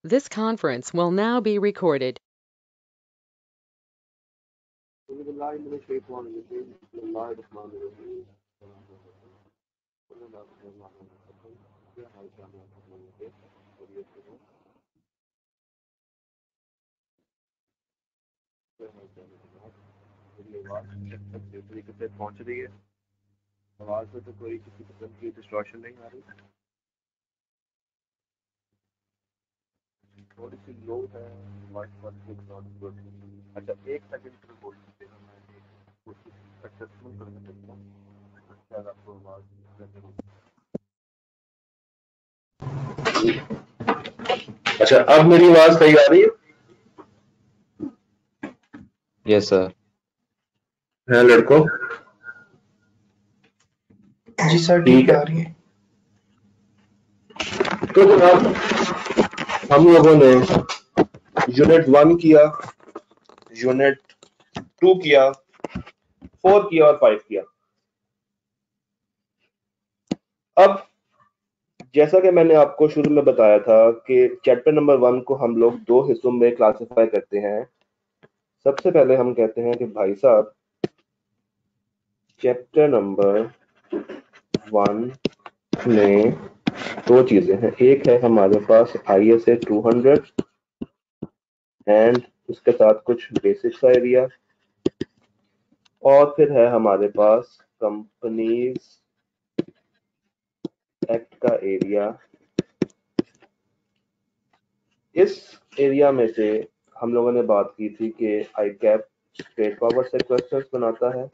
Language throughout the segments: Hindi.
This conference will now be recorded. तरीके से पहुंच रही है। आवाज में तो कोई किसी किस्म की डिस्टॉर्शन नहीं आ रही, थोड़ी सी लो है। अच्छा, एक सेकंड पर बोल सकते हैं, मैं कोशिश एडजस्टमेंट करके देखता हूँ, शायद आपको आवाज अच्छा, अब मेरी आवाज सही आ रही है? Yes sir. है लड़कों? जी सर, ठीक ठीक है। आ रही है। तो जनाब, हम लोगों ने यूनिट 1 किया, यूनिट 2 किया, 4 किया और 5 किया। अब जैसा कि मैंने आपको शुरू में बताया था कि चैप्टर नंबर 1 को हम लोग 2 हिस्सों में क्लासिफाई करते हैं। सबसे पहले हम कहते हैं कि भाई साहब, चैप्टर नंबर 1 में 2 चीजें हैं। एक है हमारे पास ISA 200 एंड उसके साथ कुछ बेसिक सा एरिया, और फिर है हमारे पास कंपनीज एक्ट का एरिया। इस एरिया में से हम लोगों ने बात की थी कि ICAP स्ट्रेट फॉरवर्ड से क्वेश्चंस बनाता है,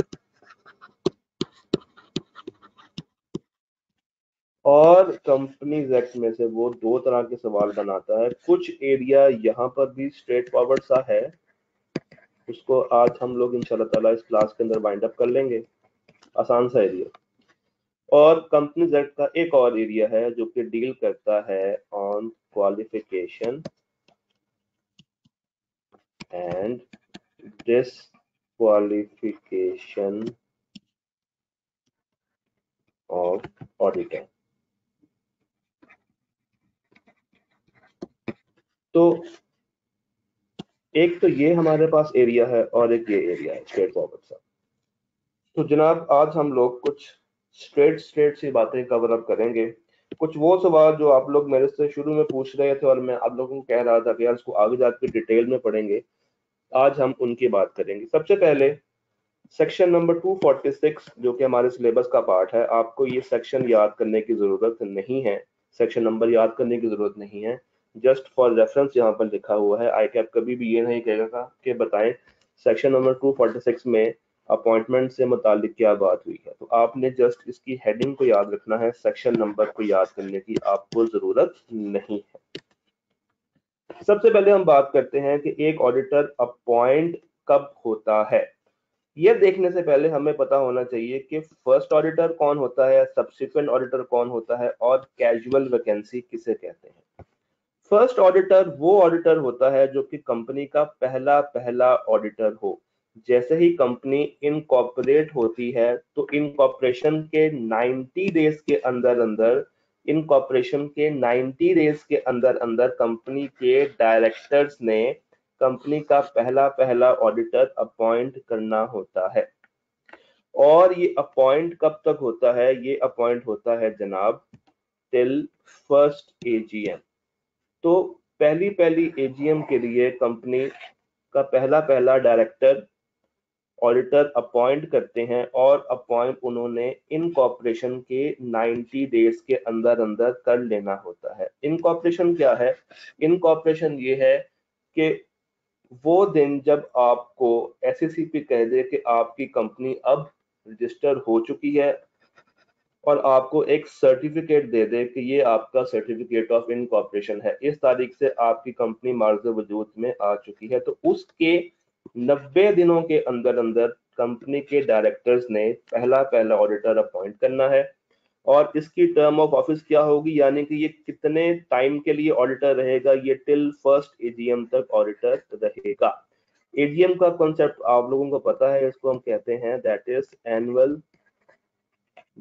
और कंपनीज एक्ट में से वो 2 तरह के सवाल बनाता है। कुछ एरिया यहाँ पर भी स्ट्रेट फॉरवर्ड सा है, उसको आज हम लोग इंशाल्लाह ताला इस क्लास के अंदर वाइंड अप कर लेंगे, आसान सा एरिया। और कंपनीज एक्ट का एक और एरिया है जो कि डील करता है on qualification and disqualification of auditor. तो एक तो ये हमारे पास एरिया है और एक ये एरिया है स्ट्रेट फॉरवर्ड सा। तो जनाब, आज हम लोग कुछ स्ट्रेट सी बातें कवर अप करेंगे। कुछ वो सवाल जो आप लोग मेरे से शुरू में पूछ रहे थे और मैं आप लोगों को कह रहा था कि यार इसको आगे जाकर डिटेल में पढ़ेंगे, आज हम उनकी बात करेंगे। सबसे पहले सेक्शन नंबर 246 जो कि हमारे सिलेबस का पार्ट है, आपको ये सेक्शन याद करने की जरूरत नहीं है, सेक्शन नंबर याद करने की जरूरत नहीं है, जस्ट फॉर रेफरेंस यहाँ पर लिखा हुआ है। ICAP कभी भी ये नहीं कहेगा कि बताएं सेक्शन नंबर 246 में अपॉइंटमेंट से मुतालिक क्या बात हुई है। तो आपने जस्ट इसकी हेडिंग को याद रखना है, सेक्शन नंबर को याद करने की आपको जरूरत नहीं है। सबसे पहले हम बात करते हैं कि एक ऑडिटर अपॉइंट कब होता है। यह देखने से पहले हमें पता होना चाहिए कि फर्स्ट ऑडिटर कौन होता है, सब्सिक्वेंट ऑडिटर कौन होता है, और कैजुअल वैकेंसी किसे कहते हैं। फर्स्ट ऑडिटर वो ऑडिटर होता है जो कि कंपनी का पहला ऑडिटर हो। जैसे ही कंपनी इनकॉर्पोरेट होती है तो इनकॉर्पोरेशन के 90 डेज के अंदर अंदर कंपनी के डायरेक्टर्स ने कंपनी का पहला ऑडिटर अपॉइंट करना होता है। और ये अपॉइंट कब तक होता है? ये अपॉइंट होता है जनाब टिल फर्स्ट AGM। तो पहली AGM के लिए कंपनी का पहला डायरेक्टर ऑडिटर अपॉइंट करते हैं, और अपॉइंट उन्होंने इनकॉर्पोरेशन के 90 डेज के अंदर अंदर कर लेना होता है। इनकॉर्पोरेशन क्या है? इनकॉर्पोरेशन ये है कि वो दिन जब आपको SECP कह दे कि आपकी कंपनी अब रजिस्टर हो चुकी है, और आपको एक सर्टिफिकेट दे दे कि ये आपका सर्टिफिकेट ऑफ इनकॉर्पोरेशन है, इस तारीख से आपकी कंपनी मार्ज़ वजूद में आ चुकी है, तो उसके 90 दिनों के अंदर अंदर कंपनी के डायरेक्टर्स ने पहला ऑडिटर अपॉइंट करना है। और इसकी टर्म ऑफ ऑफिस क्या होगी, यानी कि ये कितने टाइम के लिए ऑडिटर रहेगा? ये टिल फर्स्ट AGM तक ऑडिटर रहेगा। AGM का कॉन्सेप्ट आप लोगों को पता है, इसको हम कहते हैं that is annual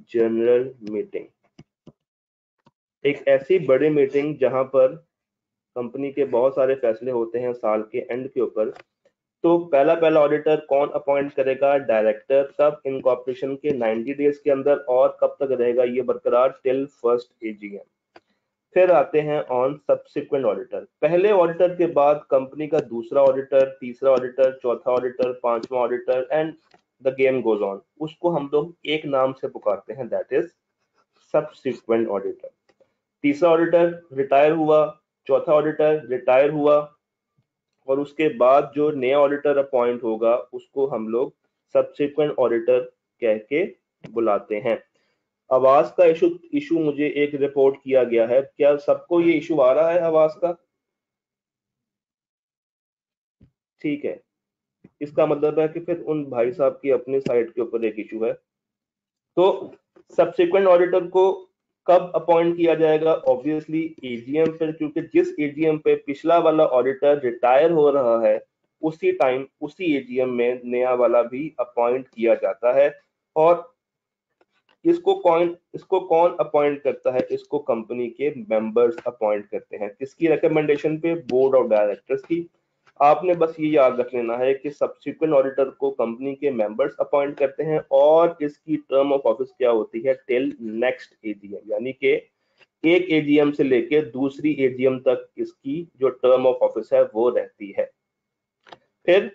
general meeting. एक ऐसी बड़ी मीटिंग जहां पर कंपनी के बहुत सारे फैसले होते हैं साल के एंड के ऊपर। तो पहला ऑडिटर कौन अपॉइंट करेगा? डायरेक्टर। कब? इनकॉर्पोरेशन के 90 डेज के अंदर। और कब तक रहेगा ये बरकरार? Till first AGM. फिर आते हैं ऑन सब्सिक्वेंट ऑडिटर। पहले ऑडिटर के बाद कंपनी का दूसरा ऑडिटर, तीसरा ऑडिटर, चौथा ऑडिटर, पांचवा auditor and the game goes on. उसको हम लोग एक नाम से पुकारते हैं, दैट इज सब्सिक्वेंट ऑडिटर। तीसरा ऑडिटर रिटायर हुआ, चौथा ऑडिटर रिटायर हुआ, और उसके बाद जो नया ऑडिटर अपॉइंट होगा उसको हम लोग सब्सिक्वेंट ऑडिटर कह के बुलाते हैं। आवाज का इशू मुझे एक रिपोर्ट किया गया है, क्या सबको ये इशू आ रहा है आवाज का? ठीक है, इसका मतलब है कि फिर उन भाई साहब की अपनी साइड के ऊपर एक इशू है। तो सब्सिक्वेंट ऑडिटर को कब अपॉइंट किया जाएगा? ऑब्वियसली एजीएम पर, क्योंकि जिस एजीएम पे पिछला वाला ऑडिटर रिटायर हो रहा है उसी टाइम उसी एजीएम में नया वाला भी अपॉइंट किया जाता है। और इसको कौन अपॉइंट करता है? इसको कंपनी के मेंबर्स अपॉइंट करते हैं। किसकी रिकमेंडेशन पे? बोर्ड ऑफ डायरेक्टर्स की। आपने बस ये याद रख लेना है कि सब्सिक्वेंट ऑडिटर को कंपनी के मेंबर्स अपॉइंट करते हैं और इसकी टर्म ऑफ ऑफिस क्या होती है? टिल नेक्स्ट एजीएम, यानी कि एक एजीएम से लेके दूसरी एजीएम तक इसकी जो टर्म ऑफ ऑफिस है वो रहती है। फिर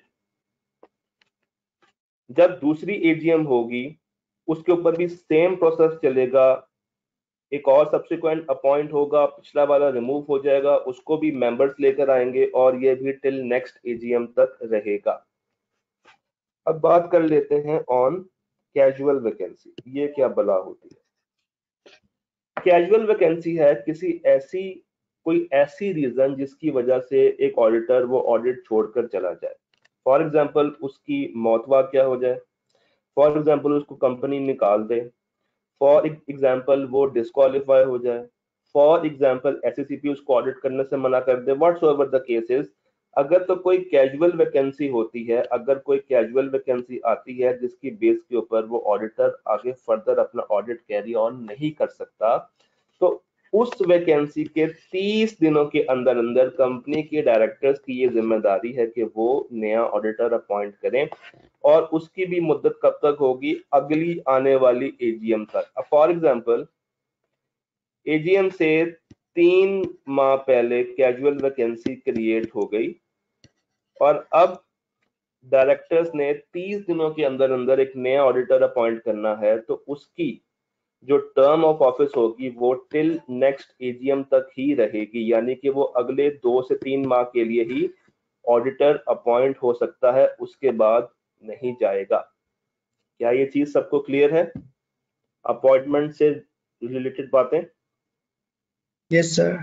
जब दूसरी एजीएम होगी उसके ऊपर भी सेम प्रोसेस चलेगा। एक और सब्सिक्वेंट अपॉइंट होगा, पिछला वाला रिमूव हो जाएगा, उसको भी मेंबर्स लेकर आएंगे और ये भी टिल नेक्स्ट एजीएम तक रहेगा। अब बात कर लेते हैं ऑन कैजुअल वैकेंसी। ये क्या बला होती है? कैजुअल वैकेंसी है कोई ऐसी रीजन जिसकी वजह से एक ऑडिटर वो ऑडिट छोड़कर चला जाए। फॉर एग्जाम्पल उसकी मौत वाकया हो जाए, फॉर एग्जाम्पल उसको कंपनी निकाल दे, फॉर एग्जाम्पल वो डिस्क्वालीफाई हो जाए, फॉर एग्जाम्पल एससीसीपी उसको ऑडिट करने से मना कर दे, व्हाट्सएवर द केसेस। अगर तो कोई कैजुअल वैकेंसी होती है, अगर कोई कैजुअल वैकेंसी आती है जिसकी बेस के ऊपर वो ऑडिटर आगे फर्दर अपना ऑडिट कैरी ऑन नहीं कर सकता, तो उस वैकेंसी के 30 दिनों के अंदर अंदर कंपनी के डायरेक्टर्स की ये जिम्मेदारी है कि वो नया ऑडिटर अपॉइंट करें। और उसकी भी मुद्दत कब तक होगी? अगली आने वाली एजीएम तक। फॉर एग्जाम्पल एजीएम से 3 माह पहले कैजुअल वैकेंसी क्रिएट हो गई और अब डायरेक्टर्स ने 30 दिनों के अंदर अंदर एक नया ऑडिटर अपॉइंट करना है, तो उसकी जो टर्म ऑफ ऑफिस होगी वो टिल नेक्स्ट एजीएम तक ही रहेगी, यानी कि वो अगले 2 से 3 माह के लिए ही ऑडिटर अपॉइंट हो सकता है, उसके बाद नहीं जाएगा। क्या ये चीज सबको क्लियर है? अपॉइंटमेंट से रिलेटेड बातें। Yes sir.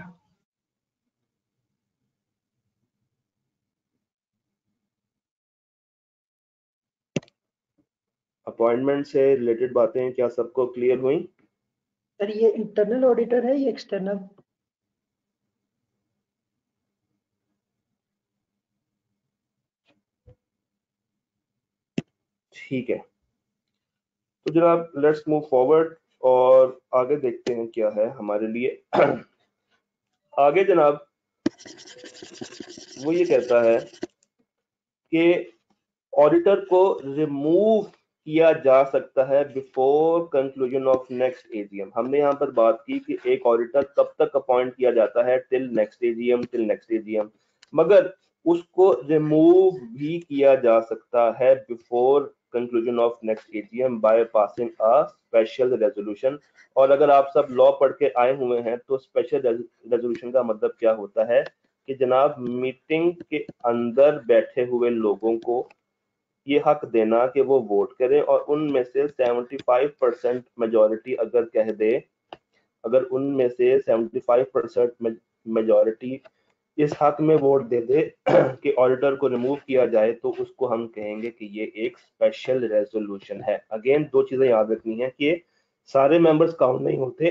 अपॉइंटमेंट से रिलेटेड बातें क्या सबको क्लियर हुई? सर ये इंटरनल ऑडिटर है या एक्सटर्नल? ठीक है, तो जनाब लेट्स मूव फॉरवर्ड और आगे देखते हैं क्या है हमारे लिए। आगे जनाब वो ये कहता है कि ऑडिटर को रिमूव किया जा सकता है before conclusion of next AGM. हमने यहाँ पर बात की कि एक ऑडिटर कब तक अपॉइंट किया जाता है? Till next AGM. मगर उसको रिमूव भी किया जा सकता है before conclusion of next AGM by passing a special resolution. और अगर आप सब लॉ पढ़ के आए हुए हैं तो स्पेशल रेजोल्यूशन का मतलब क्या होता है कि जनाब मीटिंग के अंदर बैठे हुए लोगों को ये हक देना कि वो वोट करें और उनमें से 75% मेजोरिटी अगर कह दे, अगर उनमें से 75% मेजोरिटी इस हक में वोट दे दे कि ऑडिटर को रिमूव किया जाए, तो उसको हम कहेंगे कि ये एक स्पेशल रेजोल्यूशन है। अगेन दो चीजें याद रखनी है कि सारे मेंबर्स काउंट नहीं होते,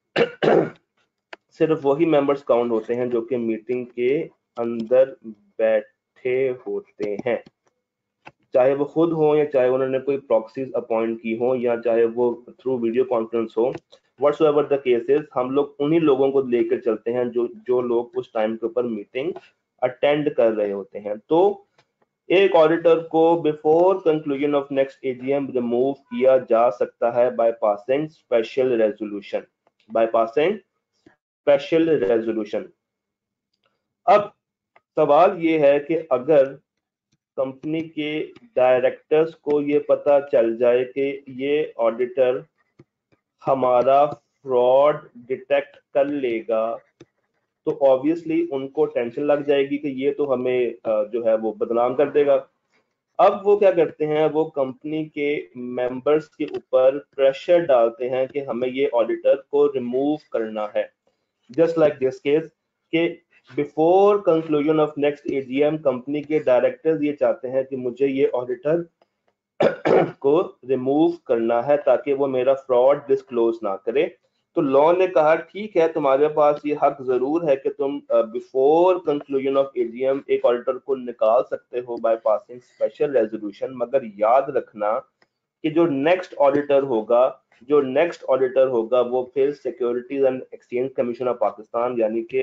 सिर्फ वही मेंबर्स काउंट होते हैं जो कि मीटिंग के अंदर बैठे होते हैं, चाहे वो खुद हो या चाहे उन्होंने कोई प्रॉक्सीज अपॉइंट की हो या चाहे वो थ्रू वीडियो कॉन्फ्रेंस हो। व्हाट्सएवर द केसेस, हम लोग उन्हीं लोगों को लेकर चलते हैं जो जो लोग उस टाइम के ऊपर मीटिंग अटेंड कर रहे होते हैं। तो एक ऑडिटर को before conclusion of next AGM remove किया जा सकता है by passing special resolution, by passing special resolution. अब सवाल ये है कि अगर कंपनी के डायरेक्टर्स को ये पता चल जाए कि ये ऑडिटर हमारा फ्रॉड डिटेक्ट कर लेगा, तो ऑब्वियसली उनको टेंशन लग जाएगी कि ये तो हमें जो है वो बदनाम कर देगा। अब वो क्या करते हैं, वो कंपनी के मेंबर्स के ऊपर प्रेशर डालते हैं कि हमें ये ऑडिटर को रिमूव करना है। जस्ट लाइक दिस केस कि before conclusion of next AGM company के डायरेक्टर्स ये चाहते हैं कि मुझे ये ऑडिटर को रिमूव करना है ताकि वो मेरा फ्रॉड डिस्क्लोज ना करे। तो लॉ ने कहा ठीक है, तुम्हारे पास ये हक जरूर है कि तुम बिफोर कंक्लूजन ऑफ एजीएम एक ऑडिटर को निकाल सकते हो बाय पासिंग स्पेशल रेजोल्यूशन, मगर याद रखना कि जो नेक्स्ट ऑडिटर होगा, जो नेक्स्ट ऑडिटर होगा वो फिर securities and exchange commission of Pakistan यानी कि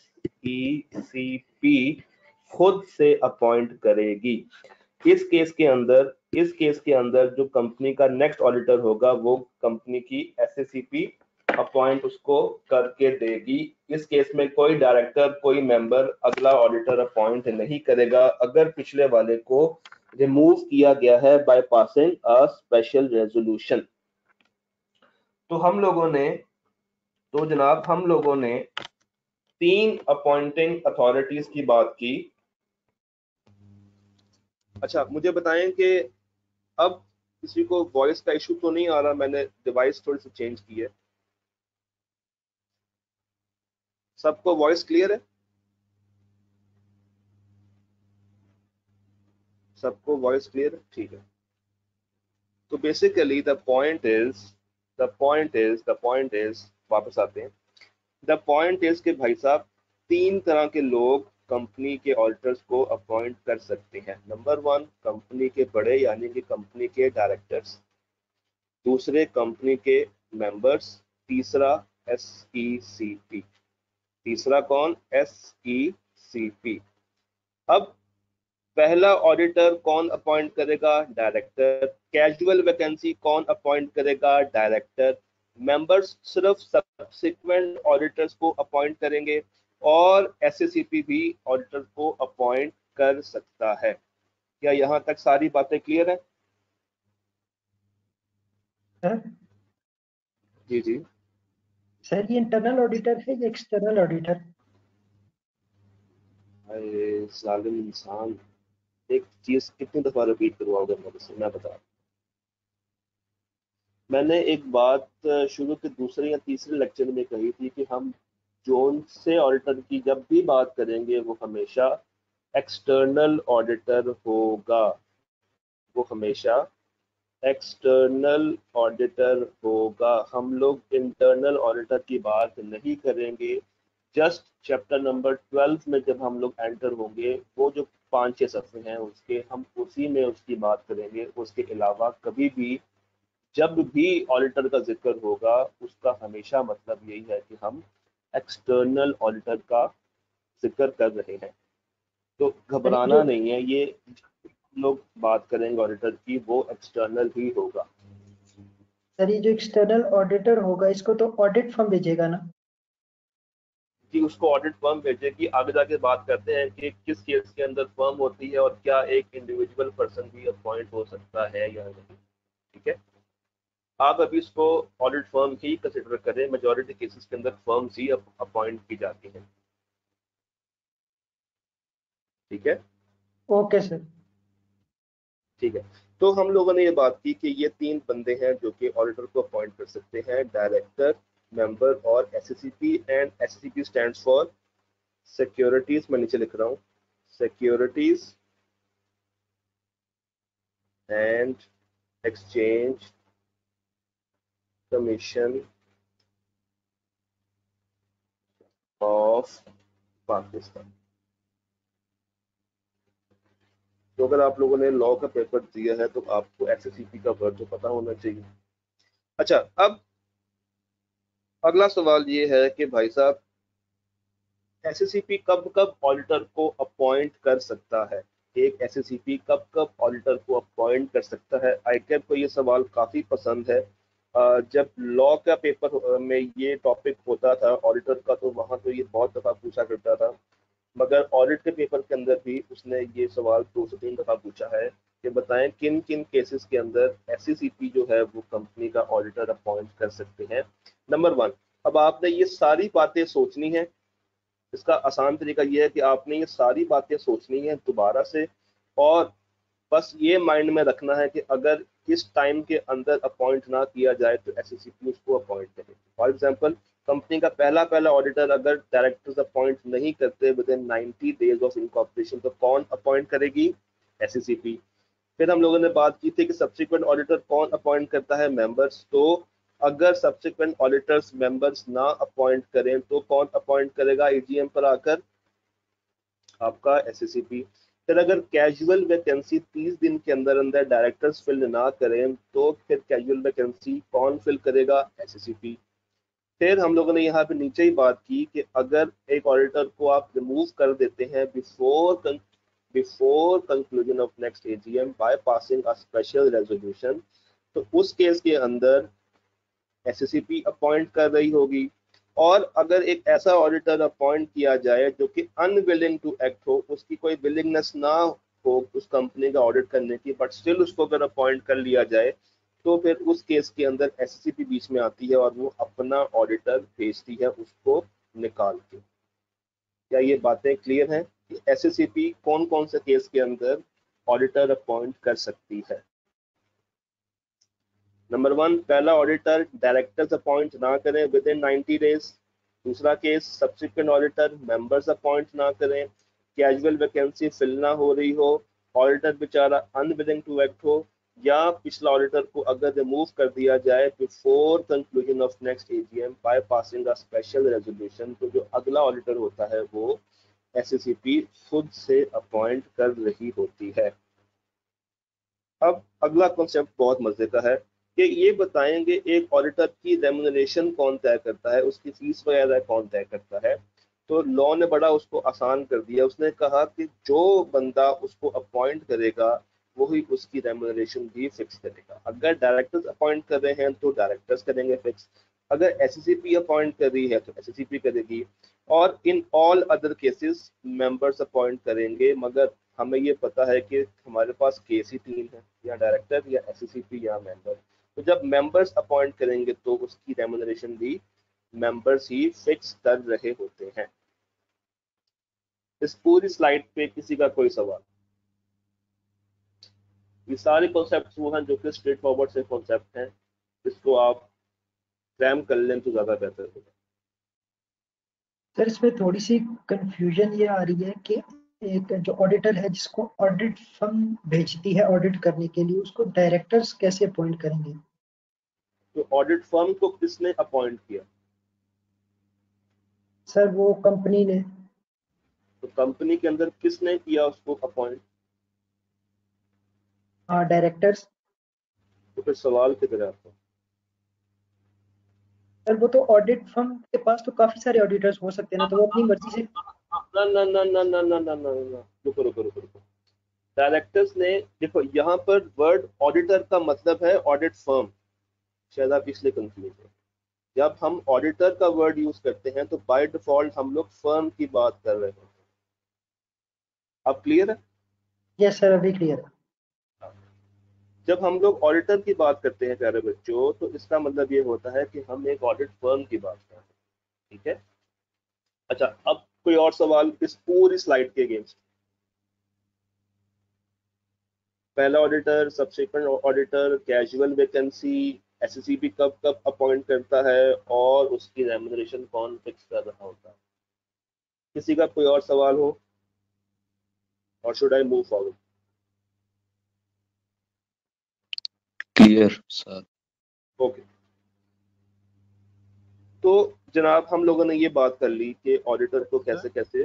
SECP खुद से अपॉइंट करेगी। इस केस के अंदर जो कंपनी का नेक्स्ट ऑडिटर होगा वो कंपनी की SECP अपॉइंट उसको करके देगी। इस केस में कोई डायरेक्टर, कोई मेंबर अगला ऑडिटर अपॉइंट नहीं करेगा अगर पिछले वाले को रिमूव किया गया है by passing a special resolution. तो जनाब हम लोगों ने 3 अपॉइंटिंग अथॉरिटीज की बात की। अच्छा मुझे बताएं कि अब किसी को वॉइस का इशू तो नहीं आ रहा, मैंने डिवाइस थोड़ी सी चेंज की है। सबको वॉइस क्लियर है? सबको वॉइस क्लियर है? ठीक है। तो बेसिकली द पॉइंट इज वापस आते हैं। द पॉइंट इज कि भाई साहब 3 तरह के लोग कंपनी के ऑडिटर्स को अपॉइंट कर सकते हैं। नंबर 1 कंपनी के बड़े यानी कि कंपनी के डायरेक्टर्स, दूसरे कंपनी के मेंबर्स, तीसरा SECP। तीसरा कौन? SECP। अब पहला ऑडिटर कौन अपॉइंट करेगा? डायरेक्टर। कैजुअल वैकेंसी कौन अपॉइंट करेगा? डायरेक्टर। मेंबर्स सिर्फ सब्सिक्वेंट ऑडिटर्स को अपॉइंट करेंगे और SECP भी ऑडिटर को अपॉइंट कर सकता है। क्या यहां तक सारी बातें क्लियर है? सर जी जी। सर ये इंटरनल ऑडिटर है या एक्सटर्नल ऑडिटर? अरे जालिम इंसान, एक चीज कितनी दफा रिपीट करवाओगे मेरे से? मैं बता, मैंने एक बात शुरू के दूसरे या तीसरे लेक्चर में कही थी कि हम जोन से ऑडिटर की जब भी बात करेंगे वो हमेशा एक्सटर्नल ऑडिटर होगा, वो हमेशा एक्सटर्नल ऑडिटर होगा। हम लोग इंटरनल ऑडिटर की बात नहीं करेंगे। जस्ट चैप्टर नंबर 12 में जब हम लोग एंटर होंगे, वो जो 5-6 सफ़े हैं उसके, हम उसी में उसकी बात करेंगे। उसके अलावा कभी भी जब भी ऑडिटर का जिक्र होगा उसका हमेशा मतलब यही है कि हम एक्सटर्नल ऑडिटर का जिक्र कर रहे हैं। तो सर घबराना नहीं है, ये लोग बात करेंगे ऑडिटर की वो एक्सटर्नल ही होगा। ये जो एक्सटर्नल ऑडिटर होगा इसको तो ऑडिट फर्म भेजेगा ना? कि उसको ऑडिट फर्म भेजेगी। आगे जाके बात करते हैं कि किस केस के अंदर फर्म होती है और क्या एक इंडिविजुअल पर्सन भी अपॉइंट हो सकता है या नहीं। ठीक है, आप अभी इसको ऑडिट फर्म ही कंसिडर करें। मेजॉरिटी केसेस के अंदर फर्म्स ही अपॉइंट की जाती हैं। ठीक है, ओके सर। ठीक है। तो हम लोगों ने ये बात की कि ये 3 बंदे हैं जो कि ऑडिटर को अपॉइंट कर सकते हैं, डायरेक्टर, मेंबर और SECP। And SECP stands for securities, मैं नीचे लिख रहा हूँ, securities and exchange commission of Pakistan. तो अगर आप लोगों ने लॉ का पेपर दिया है तो आपको SECP का वर्ड तो पता होना चाहिए। अच्छा, अब अगला सवाल ये है कि भाई साहब एसएससीपी कब कब ऑडिटर को अपॉइंट कर सकता है? एक एसएससीपी कब कब ऑडिटर को अपॉइंट कर सकता है? आईकैब को ये सवाल काफी पसंद है। जब लॉ का पेपर में ये टॉपिक होता था ऑडिटर का, तो वहां तो ये बहुत दफा पूछा करता था, मगर ऑडिट के पेपर के अंदर भी उसने ये सवाल 2 से 3 दफा पूछा है कि बताएं किन किन केसेस के अंदर एससीसीपी जो है वो कंपनी का ऑडिटर अपॉइंट कर सकते हैं। नंबर 1, अब आपने ये सारी बातें सोचनी है। इसका आसान तरीका यह है कि आपने ये सारी बातें सोचनी है दोबारा से, और बस ये माइंड में रखना है कि अगर इस टाइम के अंदर अपॉइंट ना किया जाए तो एससीसीपी उसको अपॉइंट करेगी। फॉर एग्जांपल, कंपनी का पहला पहला ऑडिटर अगर डायरेक्टर्स अपॉइंट नहीं करते within 90 days of incorporation, तो कौन अपॉइंट करेगी? एससीसीपी। फिर हम लोगों ने बात की थी कि सब्सिक्वेंट ऑडिटर कौन अपॉइंट करता है? मेंबर्स। तो अगर सब्सिक्वेंट ऑडिटर्स मेंबर्स ना अपॉइंट करें तो कौन अपॉइंट करेगा एजीएम पर आकर? आपका एससीसीपी। फिर अगर कैजुअल वैकेंसी 30 दिन के अंदर अंदर डायरेक्टर्स फिल ना करें तो फिर कैजुअल वैकेंसी कौन फिल करेगा? एससीसीपी। फिर हम लोगों ने यहाँ पे नीचे ही बात की कि अगर एक ऑडिटर को आप रिमूव कर देते हैं before conclusion of next AGM by passing a special resolution, तो उस केस के अंदर एससीसीपी अपॉइंट कर रही होगी। और अगर एक ऐसा ऑडिटर अपॉइंट किया जाए जो कि अनविलिंग टू एक्ट हो, उसकी कोई विलिंगनेस ना हो उस कंपनी का ऑडिट करने की, बट स्टिल उसको अगर अपॉइंट कर लिया जाए, तो फिर उस केस के अंदर एससीसीपी बीच में आती है और वो अपना ऑडिटर भेजती है उसको निकाल के। क्या ये बातें क्लियर हैं कि एससीसीपी कौन कौन से केस के अंदर ऑडिटर अपॉइंट कर सकती है? नंबर 1, पहला ऑडिटर डायरेक्टर्स अपॉइंट ना करें विद इन 90 डेज। दूसरा case, subsequent auditor members appoint ना करें, कैजुअल वैकेंसी फिल ना हो रही हो, ऑडिटर बेचारा अनविलिंग टू एक्ट हो, या पिछला ऑडिटर को अगर रिमूव कर दिया जाए before conclusion of next AGM by passing a special resolution, तो जो अगला ऑडिटर होता है वो एससीसीपी खुद से अपॉइंट कर रही होती है। अब अगला कॉन्सेप्ट बहुत मजे का है कि ये बताएंगे एक ऑडिटर की रेमुनरेशन कौन तय करता है, उसकी फीस वगैरह कौन तय करता है। तो लॉ ने बड़ा उसको आसान कर दिया, उसने कहा कि जो बंदा उसको अपॉइंट करेगा वही उसकी रेमुनरेशन भी फिक्स करेगा। अगर डायरेक्टर्स अपॉइंट कर रहे हैं तो डायरेक्टर्स करेंगे फिक्स, अगर एससीसीपी अपॉइंट कर रही है तो एससीसीपी करेगी, और in all other cases members appoint करेंगे। मगर हमें ये पता है कि हमारे पास केस ही 3 है, या डायरेक्टर या एससीसीपी या मेंबर। तो जब मेंबर्स अपॉइंट करेंगे तो उसकी रेमुनरेशन भी मेंबर्स ही फिक्स कर रहे होते हैं। इस पूरी स्लाइड पे किसी का कोई सवाल? ये सारे कॉन्सेप्ट वो हैं जो कि स्ट्रेट फॉरवर्ड से कॉन्सेप्ट हैं, इसको आप क्रैम कर लें तो ज्यादा बेहतर होगा। सर इसमें थोड़ी सी कंफ्यूजन ये आ रही है कि एक जो ऑडिटर है जिसको ऑडिट फर्म भेजती है ऑडिट करने के लिए, उसको डायरेक्टर्स कैसे अपॉइंट करेंगे? तो ऑडिट फर्म को किसने अपॉइंट किया? सर वो कंपनी ने। तो कंपनी के अंदर किसने किया उसको अपॉइंट? हाँ, डायरेक्टर्स। तो फिर सवाल किधर है आपका? सर वो तो ऑडिट फर्म के पास तो काफी सारे ऑडिटर्स हो सकते हैं ना, तो वो अपनी मर्जी से। ना ना ना ना ना ना ना ना ना, रुको रुको रुको रुको। डायरेक्टर्स ने, देखो यहाँ पर वर्ड ऑडिटर का मतलब है ऑडिट फर्म, शायद आप इसलिए कंफ्यूज है। जब हम ऑडिटर का वर्ड यूज करते हैं तो बाय डिफॉल्ट हम लोग फर्म की बात कर रहे हैं। अब क्लियर है? यस सर, अभी क्लियर है। जब हम लोग ऑडिटर की बात करते हैं प्यारे बच्चों, तो इसका मतलब ये होता है कि हम एक ऑडिट फर्म की बात कर रहे हैं। ठीक है? अच्छा, अब कोई और सवाल इस पूरी स्लाइड के अगेंस्ट? पहला auditor, subsequent auditor, casual vacancy, SCCP कब कब अपॉइंट करता है, और उसकी रेमुनरेशन कौन फिक्स कर रहा होता है? किसी का कोई और सवाल हो, और should I move forward? Clear sir. Okay, तो जनाब हम लोगों ने ये बात कर ली कि ऑडिटर को कैसे कैसे।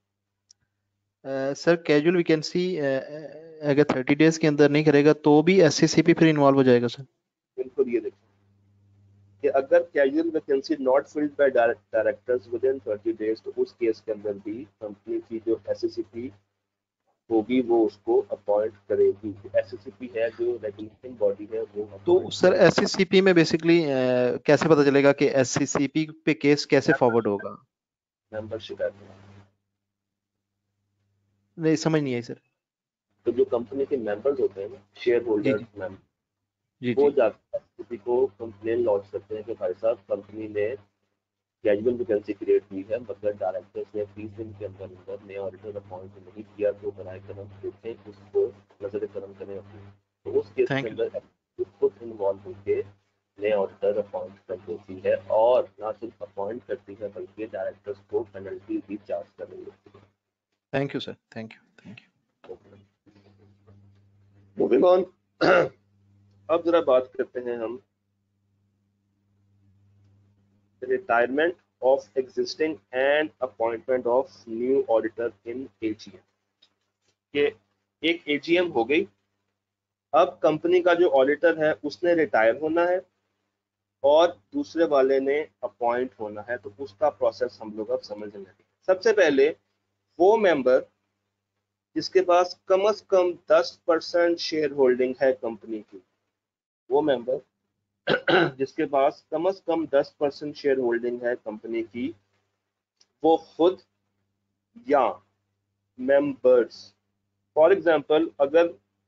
सर कैजुअल वैकेंसी अगर 30 डेज के अंदर नहीं करेगा तो भी एससीसीपी फिर इन्वॉल्व हो जाएगा सर? बिल्कुल, ये देखो कि अगर casual vacancy not filled by directors within 30 days, तो उस केस के अंदर भी कंपनी की जो एससीसीपी होगी वो उसको अपॉइंट करेगी। एससीसीपी है जो रेगुलेटिंग बॉडी है वो तो appoint सर करेगी। एससीसीपी में बेसिकली कैसे पता चलेगा कि एससीसीपी पे केस कैसे फॉरवर्ड होगा? मेंबरशिप एक्ट, नहीं समझ नहीं आई सर। तो जो कंपनी के मेंबर्स होते हैं ना, शेयर जी होल्डर्स जी मेंबर, जी वो जी। जाकर किसी को कंप्लेन लॉन्च करते हैं कि भाई साहब कंपनी ने कैजुअल वैकेंसी क्रिएट हुई है, मगर डायरेक्टर्स ने 30 दिन के अंदर अंदर नया ऑडिटर अपॉइंट नहीं किया, तो बराए करम देखें उसको नजर करम करें अपनी। तो उस केस के थैंक यू। अंदर खुद इन्वॉल्व होकर नया ऑडिटर अपॉइंट कर देती है, और ना सिर्फ अपॉइंट करती है बल्कि डायरेक्टर्स को पेनल्टी भी चार्ज कर रही होती है। Thank you sir. Thank you. Thank you. Moving on, अब जरा बात करते हैं हम retirement of existing and appointment of new auditor in AGM. के एक एजीएम हो गई, अब कंपनी का जो ऑडिटर है उसने रिटायर होना है और दूसरे वाले ने अपॉइंट होना है, तो उसका प्रोसेस हम लोग अब समझ लेंगे। सबसे पहले वो मेंबर जिसके पास कम से कम 10% शेयर होल्डिंग है कंपनी की, वो मेंबर जिसके पास कम से कम 10% शेयर होल्डिंग है कंपनी की, वो खुद या मेंबर्स, फॉर एग्जांपल अगर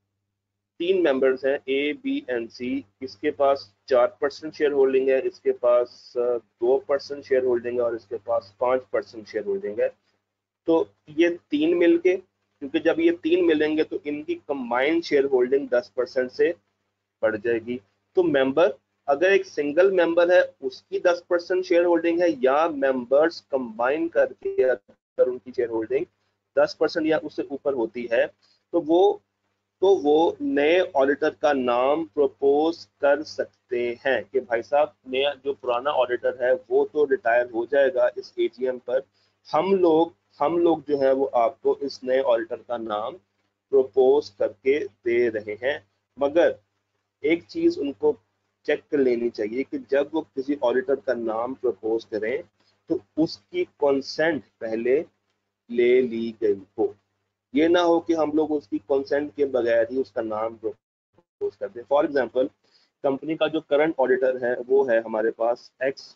3 मेंबर्स हैं ए बी एंड सी, इसके पास 4% शेयर होल्डिंग है, इसके पास 2% शेयर होल्डिंग है और इसके पास 5% शेयर होल्डिंग है, तो ये 3 मिलके, क्योंकि जब ये 3 मिलेंगे तो इनकी कंबाइंड शेयर होल्डिंग 10% से बढ़ जाएगी। तो मेंबर, अगर एक सिंगल मेंबर है उसकी 10% शेयर होल्डिंग है, या मेंबर्स कंबाइन करके अगर उनकी शेयर होल्डिंग 10% या उससे ऊपर होती है, तो वो नए ऑडिटर का नाम प्रपोज कर सकते हैं कि भाई साहब नया जो पुराना ऑडिटर है वो तो रिटायर हो जाएगा इस एजीएम पर, हम लोग जो है वो आपको इस नए ऑडिटर का नाम प्रपोज करके दे रहे हैं। मगर एक चीज उनको चेक कर लेनी चाहिए कि जब वो किसी ऑडिटर का नाम प्रपोज करें तो उसकी कंसेंट पहले ले ली गई हो। ये ना हो कि हम लोग उसकी कंसेंट के बगैर ही उसका नाम प्रपोज कर दें। फॉर एग्जांपल, कंपनी का जो करंट ऑडिटर है वो है हमारे पास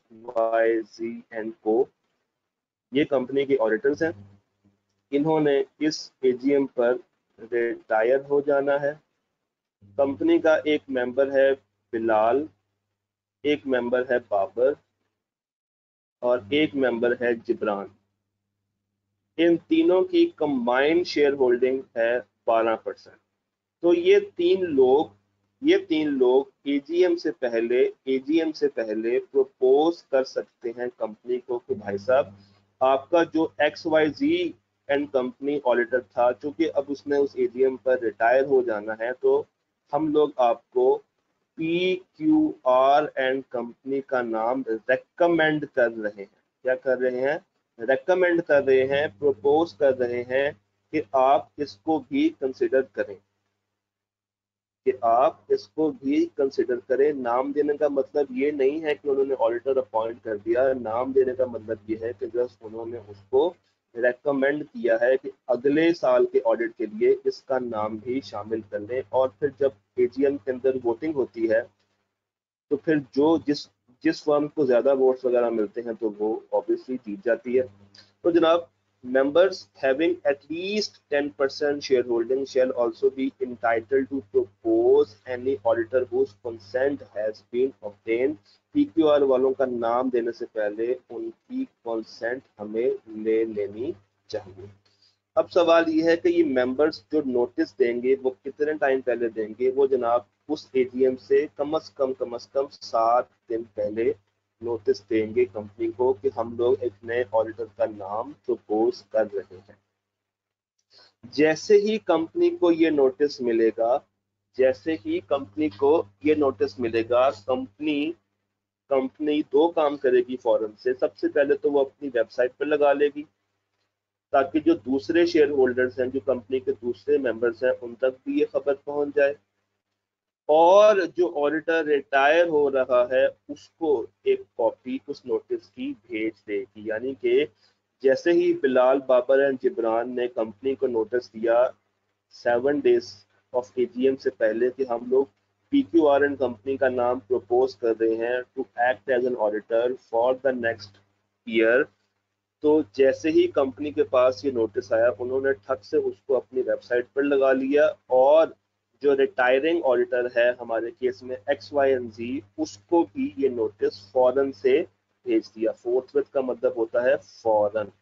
XYZ&Co, ये कंपनी के ऑडिटर्स हैं। इन्होंने इस एजीएम पर रिटायर हो जाना है। कंपनी का एक मेंबर है बिलाल, एक मेंबर है बाबर और एक मेंबर है जिब्रान। इन तीनों की कंबाइंड शेयर होल्डिंग है 12%। तो ये तीन लोग एजीएम से पहले प्रपोज कर सकते हैं कंपनी को कि भाई साहब आपका जो XYZ एंड कंपनी ऑडिटर था, चूंकि अब उसने उस एजीएम पर रिटायर हो जाना है, तो हम लोग आपको PQR एंड कंपनी का नाम रेकमेंड कर रहे हैं। क्या कर रहे हैं? रेकमेंड कर रहे हैं, प्रपोज कर रहे हैं कि आप इसको भी कंसिडर करें, कि आप इसको भी कंसिडर करें। नाम देने का मतलब ये नहीं है कि उन्होंने ऑडिटर अपॉइंट कर दिया, नाम देने का मतलब ये है कि जस्ट उन्होंने उसको रेकमेंड किया है कि अगले साल के ऑडिट के लिए इसका नाम भी शामिल कर लें। और फिर जब एजीएम के अंदर वोटिंग होती है तो फिर जो जिस जिस फर्म को ज्यादा वोट्स वगैरह मिलते हैं तो वो ऑब्वियसली जीत जाती है। तो जनाब, members having at least 10% shareholding shall also be entitled to propose any auditor whose consent has been obtained। PQR वालों का नाम देने से पहले उनकी consent हमें ले लेनी चाहिए। अब सवाल ये है कि ये मेंबर्स जो नोटिस देंगे वो कितने टाइम पहले देंगे? वो जनाब उस एजीएम से कम से कम 7 दिन पहले नोटिस देंगे कंपनी को कि हम लोग एक नए ऑडिटर का नाम प्रपोज कर रहे हैं। जैसे ही कंपनी को ये नोटिस मिलेगा, कंपनी 2 काम करेगी फौरन से। सबसे पहले तो वो अपनी वेबसाइट पर लगा लेगी ताकि जो दूसरे शेयर होल्डर्स हैं, जो कंपनी के दूसरे मेंबर्स हैं, उन तक भी ये खबर पहुंच जाए। और जो ऑडिटर रिटायर हो रहा है उसको एक कॉपी उस नोटिस की भेज देगी। यानी कि जैसे ही बिलाल, बाबर एंड जिब्रान ने कंपनी को नोटिस दिया 7 डेज ऑफ एजीएम से पहले कि हम लोग PQR एंड कंपनी का नाम प्रपोज कर रहे हैं to act as an auditor for the next year, तो जैसे ही कंपनी के पास ये नोटिस आया उन्होंने ठग से उसको अपनी वेबसाइट पर लगा लिया और जो रिटायरिंग ऑडिटर है हमारे केस में XYZ उसको भी ये नोटिस फौरन से भेज दिया। फोर्थविथ का मतलब होता है फौरन।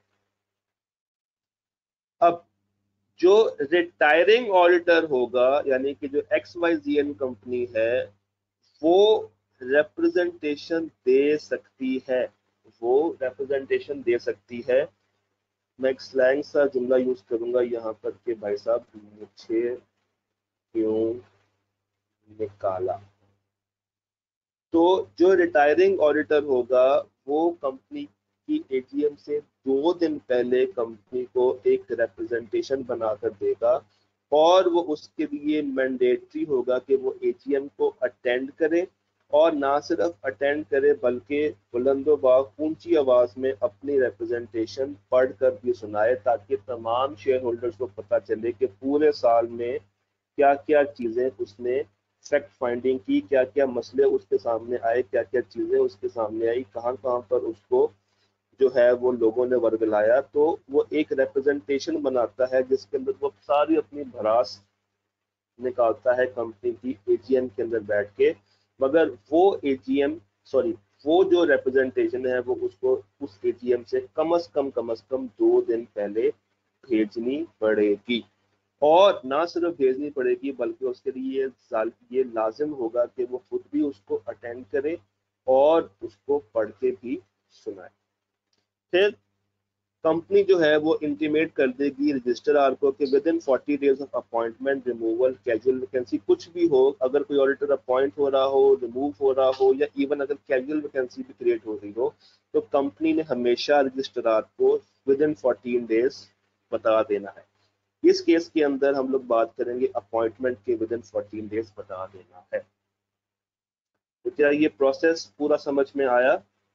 अब जो रिटायरिंग ऑडिटर होगा यानी कि जो XYZN कंपनी है वो रिप्रेजेंटेशन दे सकती है, वो रिप्रेजेंटेशन दे सकती है। मैं एक स्लैंग सा जुमला यूज करूंगा यहाँ पर कि भाई साहब मुझे क्यों निकाला। तो जो रिटायरिंग ऑडिटर होगा वो कंपनी की एजीएम से 2 दिन पहले कंपनी को एक रिप्रेजेंटेशन बनाकर देगा और वो उसके लिए मैंडेटरी होगा कि वो एजीएम को अटेंड करे और ना सिर्फ अटेंड करे बल्कि बुलंदोबाग ऊंची आवाज में अपनी रिप्रेजेंटेशन पढ़कर भी सुनाए ताकि तमाम शेयर होल्डर्स को पता चले कि पूरे साल में क्या क्या चीजें उसने फैक्ट फाइंडिंग की, क्या क्या मसले उसके सामने आए, क्या क्या चीजें उसके सामने आई, कहाँ कहाँ पर उसको जो है वो लोगों ने वर्गलाया। तो वो एक रिप्रेजेंटेशन बनाता है जिसके अंदर वो सारी अपनी भड़ास निकालता है कंपनी की एजीएम के अंदर बैठ के। मगर वो एजीएम सॉरी वो जो रिप्रेजेंटेशन है वो उसको उस एजीएम से कम से कम 2 दिन पहले भेजनी पड़ेगी। और ना सिर्फ भेजनी पड़ेगी बल्कि उसके लिए ये लाजिम होगा कि वो खुद भी उसको अटेंड करे और उसको पढ़ के भी सुनाए। फिर कंपनी जो है वो इंटीमेट कर देगी रजिस्ट्रार को कि within 40 days of appointment, removal, casual vacancy कुछ भी हो, अगर कोई ऑडिटर अपॉइंट हो रहा हो, रिमूव हो रहा हो या इवन अगर कैजुअल वैकेंसी भी क्रिएट हो रही हो तो कंपनी ने हमेशा रजिस्ट्रार को विद इन 14 डेज बता देना है। इस केस के अंदर हम लोग बात करेंगे अपॉइंटमेंट के विद इन 14 डेज बता देना है। तो क्या ये प्रोसेस पूरा समझ में आया?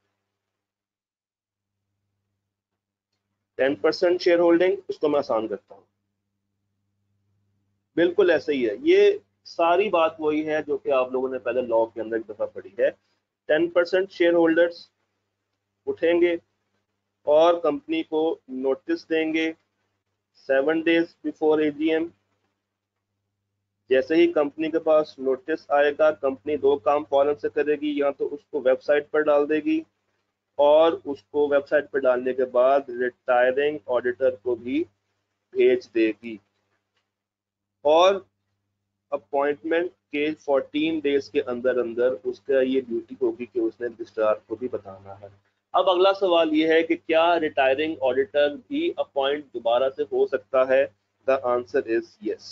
10% शेयर होल्डिंग, उसको मैं आसान करता हूँ। बिल्कुल ऐसे ही है, ये सारी बात वही है जो कि आप लोगों ने पहले लॉ के अंदर एक दफा पढ़ी है। 10% शेयर होल्डर्स उठेंगे और कंपनी को नोटिस देंगे 7 डेज बिफोर एजीएम। जैसे ही कंपनी के पास नोटिस आएगा कंपनी 2 काम फौरन से करेगी, या तो उसको वेबसाइट पर डाल देगी और उसको वेबसाइट पर डालने के बाद रिटायरिंग ऑडिटर को भी भेज देगी और अपॉइंटमेंट के 14 डेज के अंदर अंदर उसका ये ड्यूटी होगी कि उसने रजिस्ट्रार को भी बताना है। अब अगला सवाल ये है कि क्या रिटायरिंग ऑडिटर भी अपॉइंट दोबारा से हो सकता है? The answer is yes.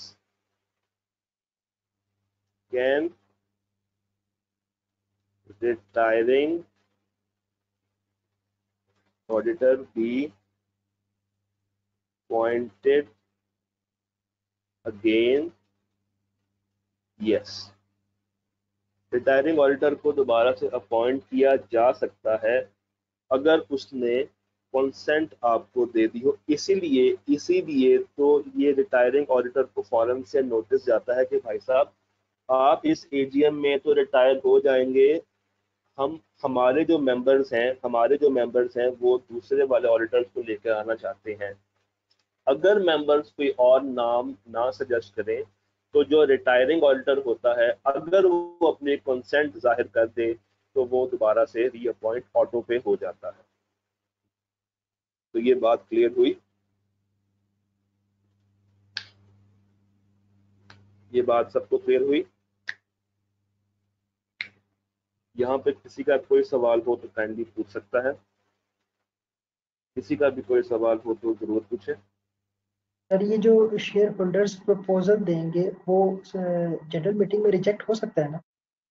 Can retiring auditor be appointed again? Yes. Retiring auditor को दोबारा से अपॉइंट किया जा सकता है अगर उसने कंसेंट आपको दे दी हो। इसीलिए तो ये रिटायरिंग ऑडिटर को फौरन से नोटिस जाता है कि भाई साहब आप इस एजीएम में तो रिटायर हो जाएंगे, हमारे जो मेंबर्स हैं वो दूसरे वाले ऑडिटर्स को लेकर आना चाहते हैं। अगर मेंबर्स कोई और नाम ना सजेस्ट करें तो जो रिटायरिंग ऑडिटर होता है अगर वो अपने कंसेंट जाहिर कर दे तो वो दोबारा से रीअपॉइंट ऑटो पे हो जाता है। तो ये बात क्लियर हुई? ये बात सबको क्लियर हुई? यहाँ पे किसी का कोई सवाल हो तो काइंडली पूछ सकता है। किसी का भी कोई सवाल हो तो जरूर पूछे। सर ये जो शेयर होल्डर्स प्रपोजल देंगे वो जनरल मीटिंग में रिजेक्ट हो सकता है ना?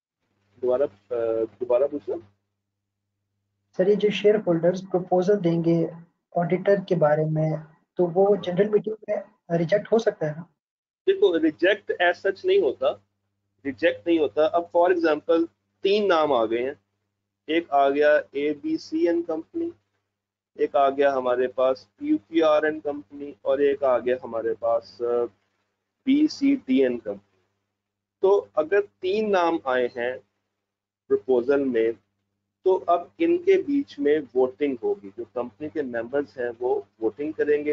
दोबारा पूछना। सर ये जो शेयर होल्डर्स प्रपोजल देंगे ऑडिटर के बारे में तो वो जनरल मीटिंग में रिजेक्ट हो सकता है ना? देखो रिजेक्ट एज सच नहीं होता, रिजेक्ट नहीं होता। अब फॉर एग्जांपल 3 नाम आ गए हैं, एक आ गया ABC एंड कंपनी, एक आ गया हमारे पास PQR एंड कंपनी, और एक आ गया हमारे पास BCD एंड कंपनी। तो अगर 3 नाम आए हैं प्रपोजल में, तो अब इनके बीच में वोटिंग होगी, जो कंपनी के मेंबर्स हैं वो वोटिंग करेंगे,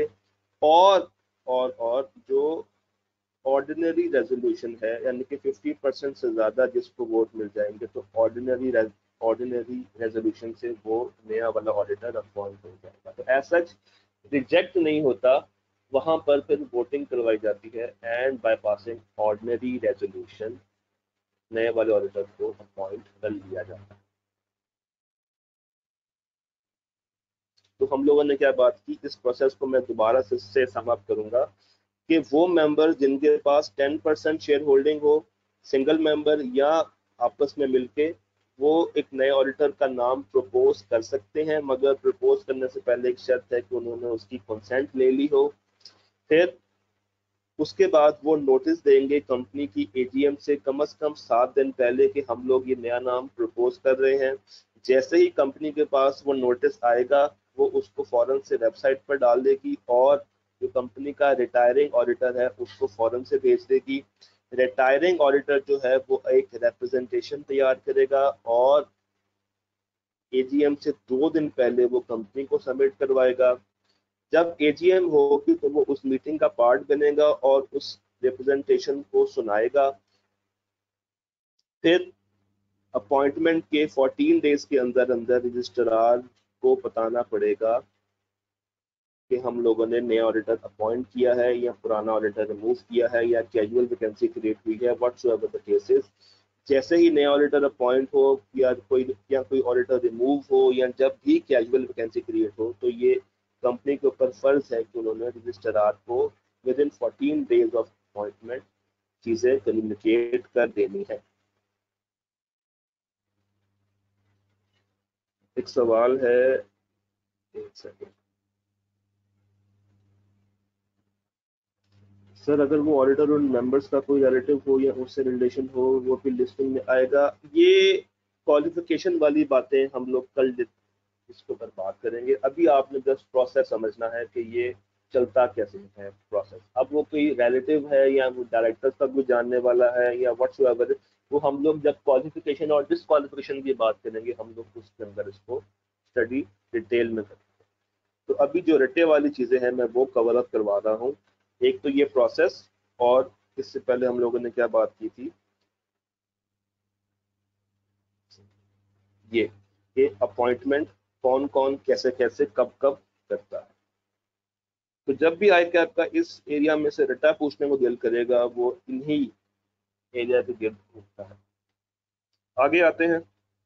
और जो ऑर्डिनरी रेजोल्यूशन है, यानी कि 50% से ज्यादा जिसको वोट मिल जाएंगे, तो ऑर्डिनरी रेजोल्यूशन से वो नया वाला ऑडिटर अपॉइंट हो जाएगा। तो ऐसा रिजेक्ट नहीं होता, वहां पर फिर वोटिंग करवाई जाती है, and by passing ordinary resolution नए वाले ऑडिटर को अपॉइंट कर लिया जाता है। तो हम लोगों ने क्या बात की, इस प्रोसेस को मैं दोबारा से समाप्त करूंगा कि वो मेंबर जिनके पास 10% शेयर होल्डिंग हो, सिंगल मेंबर या आपस में मिलके, वो एक नए ऑडिटर का नाम प्रपोज कर सकते हैं, मगर प्रपोज करने से पहले एक शर्त है कि उन्होंने उसकी कंसेंट ले ली हो। फिर उसके बाद वो नोटिस देंगे कंपनी की एजीएम से कम 7 दिन पहले कि हम लोग ये नया नाम प्रपोज कर रहे हैं। जैसे ही कंपनी के पास वो नोटिस आएगा, वो उसको फौरन से वेबसाइट पर डाल देगी, और जो कंपनी का रिटायरिंग ऑडिटर है उसको फौरन से भेज देगी। रिटायरिंग ऑडिटर जो है वो एक रिप्रेजेंटेशन तैयार करेगा, और एजीएम से 2 दिन पहले वो कंपनी को सबमिट करवाएगा। जब एजीएम होगी तो वो उस मीटिंग का पार्ट बनेगा और उस रिप्रेजेंटेशन को सुनाएगा। फिर अपॉइंटमेंट के 14 डेज के अंदर अंदर रजिस्ट्रार को बताना पड़ेगा कि हम लोगों ने नया ऑडिटर अपॉइंट किया है, या पुराना ऑडिटर रिमूव किया है, या कैजुअल वैकेंसी क्रिएट हुई है, व्हाटसोएवर द केसेस। जैसे ही नया ऑडिटर अपॉइंट हो, या कोई ऑडिटर रिमूव हो, या जब भी कैजुअल वैकेंसी क्रिएट हो, तो ये कंपनी के ऊपर फर्ज है कि उन्होंने रजिस्ट्रार को within 14 days of appointment चीजें कम्युनिकेट कर देनी है। एक सवाल है, एक सेकंड सर, अगर वो ऑडिटर उन मेंबर्स का कोई रिलेटिव हो या उससे रिलेशन हो, वो भी लिस्टिंग में आएगा। ये क्वालिफिकेशन वाली बातें हम लोग कल इसके ऊपर बात करेंगे। अभी आपने जस्ट प्रोसेस समझना है कि ये चलता कैसे है प्रोसेस। अब वो कोई रिलेटिव है या वो डायरेक्टर का कोई जानने वाला है या व्हाटसोएवर, वो हम लोग जब क्वालिफिकेशन और डिसक्वालिफिकेशन की बात करेंगे, हम लोग उसके अंदर इसको स्टडी डिटेल में करेंगे। तो अभी जो रटे वाली चीजें हैं मैं वो कवर अप करवा रहा हूँ। एक तो ये प्रोसेस, और इससे पहले हम लोगों ने क्या बात की थी, ये अपॉइंटमेंट कौन कौन कैसे कैसे कब कब करता है। तो जब भी आई कैप का इस एरिया में से रटा पूछने को दिल करेगा, वो इन्हीं एरिया के गिर्द घूमता है। आगे आते हैं।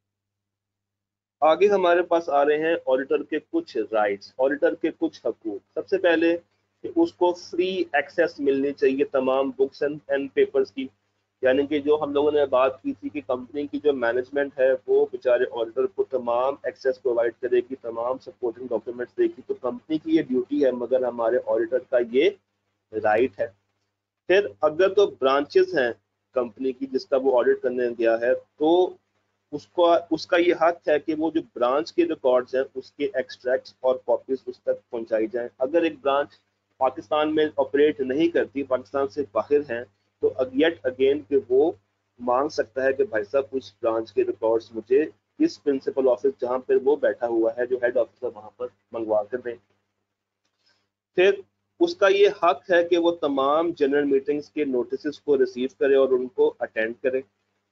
आगे हमारे पास आ रहे हैं ऑडिटर के कुछ राइट्स, ऑडिटर के कुछ हकूक। सबसे पहले कि उसको फ्री एक्सेस मिलनी चाहिए तमाम बुक्स एंड पेपर्स की। यानी कि जो हम लोगों ने बात की थी कि कंपनी की जो मैनेजमेंट है वो बेचारे ऑडिटर को तमाम एक्सेस प्रोवाइड करेगी, तमाम सपोर्टिंग डॉक्यूमेंट्स देगी। तो कंपनी की ये ड्यूटी है, मगर हमारे ऑडिटर का ये राइट है। फिर अगर तो ब्रांचेस हैं कंपनी की जिसका वो ऑडिट करने गया है, तो उसका ये हक है कि वो जो ब्रांच के रिकॉर्ड्स हैं उसके एक्सट्रैक्ट्स और कॉपीज उस तक पहुंचाई जाएं। अगर एक ब्रांच पाकिस्तान में ऑपरेट नहीं करती, पाकिस्तान से बाहर हैं, तो येट अगेन कि वो मांग सकता है कि भाई साहब उस ब्रांच के रिकॉर्ड्स मुझे इस प्रिंसिपल ऑफिस जहां पर वो बैठा हुआ है, जो हेड ऑफिसर, वहां पर मंगवा कर दें। फिर उसका ये हक है कि वो तमाम जनरल मीटिंग्स के नोटिस को रिसीव करे और उनको अटेंड करे।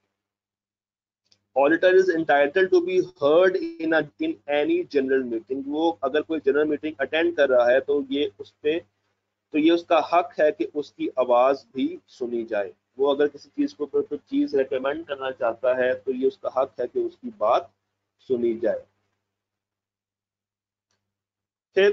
Auditor is entitled to be heard in any general meeting. वो अगर कोई जनरल मीटिंग अटेंड कर रहा है तो ये उसका हक है कि उसकी आवाज भी सुनी जाए। वो अगर किसी चीज को कोई चीज रेकमेंड करना चाहता है तो ये उसका हक है कि उसकी बात सुनी जाए। फिर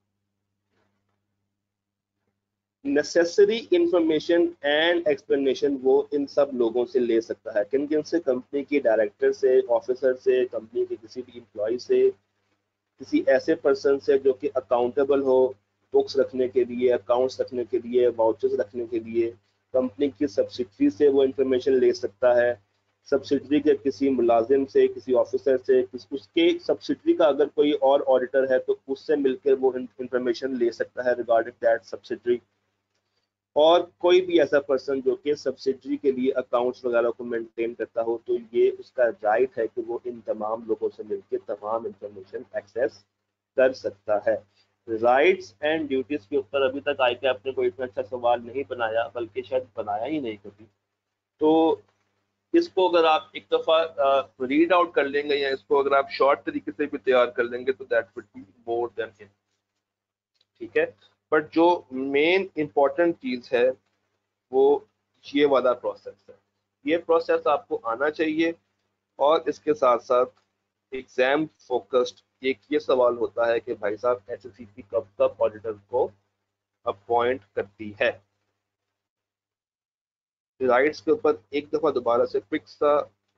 नेसेसरी इंफॉर्मेशन एंड एक्सप्लेनेशन वो इन सब लोगों से ले सकता है। किन किन से? कंपनी के डायरेक्टर से, ऑफिसर से, कंपनी के किसी भी एम्प्लॉय से, किसी ऐसे पर्सन से जो कि अकाउंटेबल हो बुक्स रखने के लिए, अकाउंट्स रखने के लिए, वाउचर्स रखने के लिए, कंपनी की सब्सिडरी से वो इंफॉर्मेशन ले सकता है, सब्सिडरी के किसी मुलाजिम से, किसी ऑफिसर से, उसके सब्सिडरी का अगर कोई और ऑडिटर है तो उससे मिलकर वो इंफॉर्मेशन ले सकता है रिगार्डिंग दैट सब्सिडरी। और कोई भी ऐसा पर्सन जो कि सब्सिडरी के लिए अकाउंट्स वगैरह को मेंटेन करता हो, तो ये उसका राइट है कि वो इन तमाम लोगों से मिलकर तमाम इंफॉर्मेशन एक्सेस कर सकता है। राइट्स एंड ड्यूटीज के ऊपर अभी तक आई कैप ने कोई इतना अच्छा सवाल नहीं बनाया, बल्कि शायद बनाया ही नहीं कभी। तो इसको अगर आप एक दफा रीड आउट कर लेंगे या इसको अगर आप शॉर्ट तरीके से भी तैयार कर लेंगे तो that would be more than it, ठीक है। बट जो मेन इंपॉर्टेंट चीज है वो ये वाला प्रोसेस है, ये प्रोसेस आपको आना चाहिए। और इसके साथ साथ एग्जाम फोकस्ड एक ये सवाल होता है कि भाई साहब एसएससीपी कब तक ऑडिटर को अपॉइंट करती है। राइट्स के ऊपर एक दफा दोबारा से क्विक सा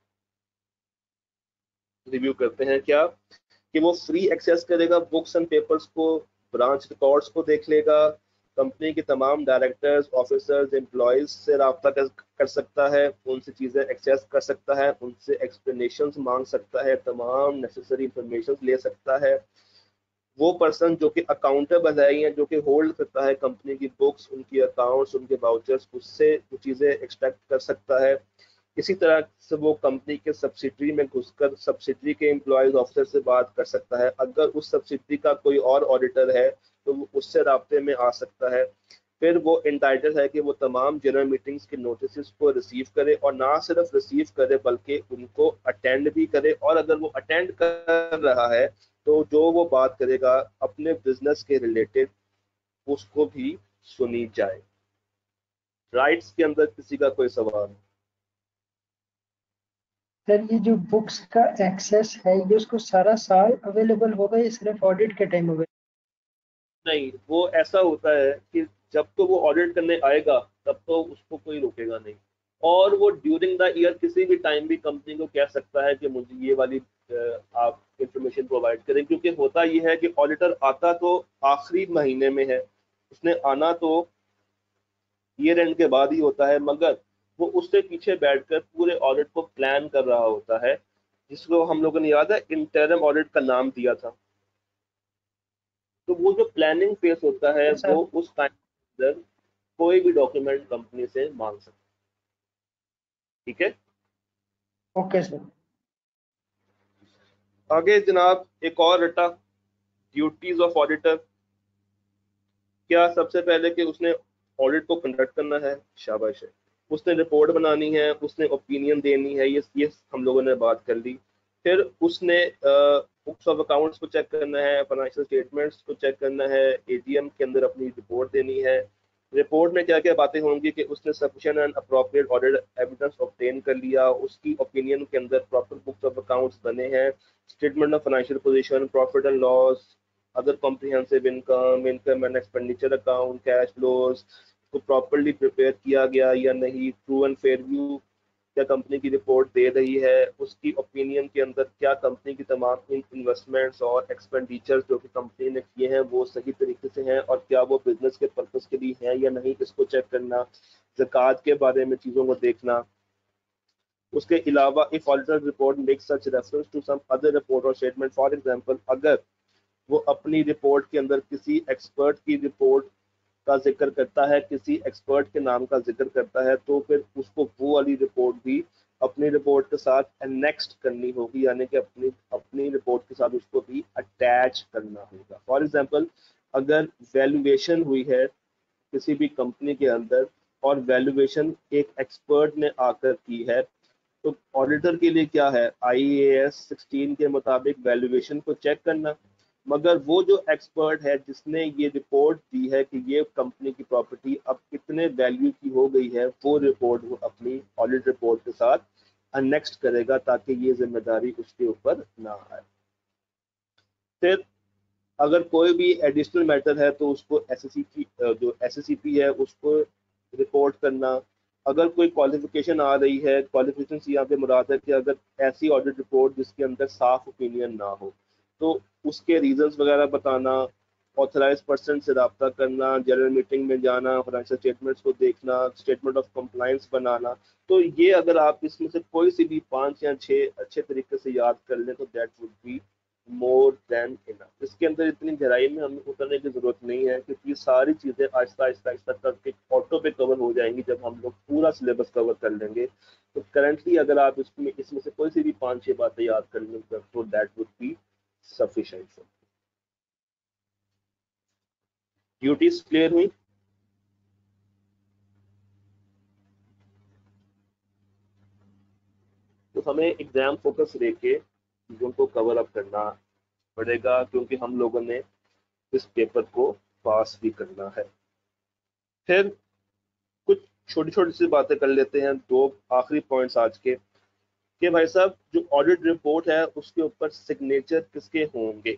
रिव्यू करते हैं क्या कि वो फ्री एक्सेस करेगा बुक्स एंड पेपर्स को, ब्रांच रिकॉर्ड्स को देख लेगा, कंपनी के तमाम डायरेक्टर्स, ऑफिसर्स, एम्प्लॉयज से रब्ता कर सकता है, उनसे चीज़ें एक्सेस कर सकता है, उनसे एक्सप्लेनेशंस मांग सकता है, तमाम नेसेसरी इंफॉर्मेशन ले सकता है। वो पर्सन जो कि अकाउंटेबल है या जो कि होल्ड करता है कंपनी की बुक्स, उनकी अकाउंट्स, उनके वाउचर्स, उससे वो चीज़ें एक्सट्रैक्ट कर सकता है। इसी तरह से वो कंपनी के सब्सिडरी में घुसकर सब्सिडरी के एम्प्लॉयज ऑफिसर से बात कर सकता है। अगर उस सब्सिडरी का कोई और ऑडिटर है तो वो उससे राब्ते में आ सकता है। फिर वो इंटाइटल है कि वो तमाम जनरल मीटिंग्स के नोटिस को रिसीव करे, और ना सिर्फ रिसीव करे बल्कि उनको अटेंड भी करे। और अगर वो अटेंड कर रहा है तो जो वो बात करेगा अपने बिजनेस के रिलेटेड उसको भी सुनी जाए। राइट्स के अंदर किसी का कोई सवाल? सर ये जो बुक्स का एक्सेस है ये उसको सारा साल अवेलेबल होगा या सिर्फ ऑडिट के टाइम अवेलेबल? नहीं, वो ऐसा होता है कि जब तो वो ऑडिट करने आएगा तब तो उसको कोई रोकेगा नहीं, और वो ड्यूरिंग द ईयर किसी भी टाइम भी कंपनी को कह सकता है कि मुझे ये वाली आप इंफॉर्मेशन प्रोवाइड करें। क्योंकि होता ये है कि ऑडिटर आता तो आखिरी महीने में है, उसने आना तो ईयर एंड के बाद ही होता है, मगर वो उससे पीछे बैठकर पूरे ऑडिट को प्लान कर रहा होता है, जिसको हम लोगों ने याद है इंटरम ऑडिट का नाम दिया था। तो वो जो प्लानिंग फेस होता है वो उस टाइम के अंदर कोई भी डॉक्यूमेंट कंपनी से मांग सकता है, ठीक है। Okay sir. आगे जनाब एक और रटा, ड्यूटीज ऑफ ऑडिटर। क्या सबसे पहले कि उसने ऑडिट को कंडक्ट करना है, शाबाश है। उसने रिपोर्ट बनानी है, उसने ओपिनियन देनी है, ये हम लोगों ने बात कर ली। फिर उसने बुक्स ऑफ अकाउंट्स को चेक करना है, फाइनेंशियल स्टेटमेंट्स को चेक करना है, एजीएम के अंदर अपनी रिपोर्ट देनी है। रिपोर्ट में क्या क्या बातें होंगी कि उसने sufficient and appropriate audit evidence obtain कर लिया, उसकी ओपिनियन के अंदर प्रॉपर बुक्स ऑफ अकाउंट्स बने हैं, statement of financial position, profit and loss, other comprehensive income, income and expenditure account, cash flows को प्रॉपरली प्रिपेयर किया गया या नहीं, ट्रू एंड फेयर व्यू क्या कंपनी की रिपोर्ट दे रही है, उसकी ओपिनियन के अंदर क्या कंपनी की तमाम इन्वेस्टमेंट्स और एक्सपेंडिचर्स जो कि कंपनी ने किए हैं वो सही तरीके से हैं और क्या वो बिजनेस के पर्पस के लिए हैं या नहीं, इसको चेक करना, ज़कात के बारे में चीज़ों को देखना। उसके अलावा if auditor report makes such reference to some other report और स्टेटमेंट, फॉर एग्जांपल अगर वो अपनी रिपोर्ट के अंदर किसी एक्सपर्ट की रिपोर्ट का जिक्र करता है, किसी एक्सपर्ट के नाम का जिक्र करता है, तो फिर उसको वो वाली रिपोर्ट भी अपनी रिपोर्ट के साथ एनेक्स्ट करनी होगी, यानी कि अपनी अपनी रिपोर्ट के साथ उसको भी अटैच करना होगा। फॉर एग्जांपल अगर वैल्यूएशन हुई है किसी भी कंपनी के अंदर और वैल्यूएशन एक एक्सपर्ट ने आकर की है, तो ऑडिटर के लिए क्या है, IAS 16 के मुताबिक वैल्यूएशन को चेक करना। मगर वो जो एक्सपर्ट है जिसने ये रिपोर्ट दी है कि ये कंपनी की प्रॉपर्टी अब कितने वैल्यू की हो गई है, वो रिपोर्ट वो अपनी ऑडिट रिपोर्ट के साथ अनेक्स्ट करेगा ताकि ये जिम्मेदारी उसके ऊपर ना आए। फिर अगर कोई भी एडिशनल मैटर है तो उसको SSCP है उसको रिपोर्ट करना। अगर कोई क्वालिफिकेशन आ रही है, क्वालिफिकेशन से यहाँ पे मुराद है कि अगर ऐसी ऑडिट रिपोर्ट जिसके अंदर साफ ओपिनियन ना हो तो उसके रीजंस वगैरह बताना, ऑथराइज पर्सन से रब्ता करना, जनरल मीटिंग में जाना, फाइनेंशियल स्टेटमेंट्स को देखना, स्टेटमेंट ऑफ कंप्लायंस बनाना। तो ये अगर आप इसमें से कोई सी भी 5 या 6 अच्छे तरीके से याद कर लें तो that would be more than enough. इसके अंदर इतनी गहराई में हमें उतरने की जरूरत नहीं है, क्योंकि ये सारी चीजें आहिस्ता आहिस्ता आहिस्ता करके ऑटो पे कवर हो जाएंगी जब हम लोग पूरा सिलेबस कवर कर लेंगे। तो करंटली अगर आप इसमें से कोई सी भी 5-6 बातें याद कर लें तो that would be sufficient. Duties clear हुई? तो हमें एग्जाम फोकस रह के चीजों को कवर अप करना पड़ेगा, क्योंकि हम लोगों ने इस पेपर को पास भी करना है। फिर कुछ छोटी छोटी सी बातें कर लेते हैं, 2 आखिरी पॉइंट्स आज के, कि भाई साहब जो ऑडिट रिपोर्ट है उसके ऊपर सिग्नेचर किसके होंगे।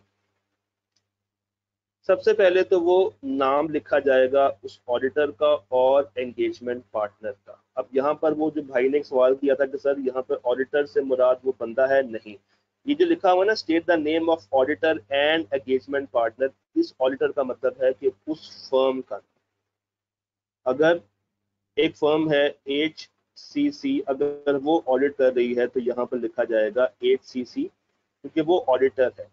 सबसे पहले तो वो नाम लिखा जाएगा उस ऑडिटर का और एंगेजमेंट पार्टनर का। अब यहाँ पर वो जो भाई ने एक सवाल किया था कि सर यहाँ पर ऑडिटर से मुराद वो बंदा है, नहीं, ये जो लिखा हुआ है ना, state the name of auditor and engagement partner, इस ऑडिटर का मतलब है कि उस फर्म का। अगर एक फर्म है HCC, अगर वो ऑडिट कर रही है तो यहाँ पर लिखा जाएगा HCC, क्योंकि वो ऑडिटर है।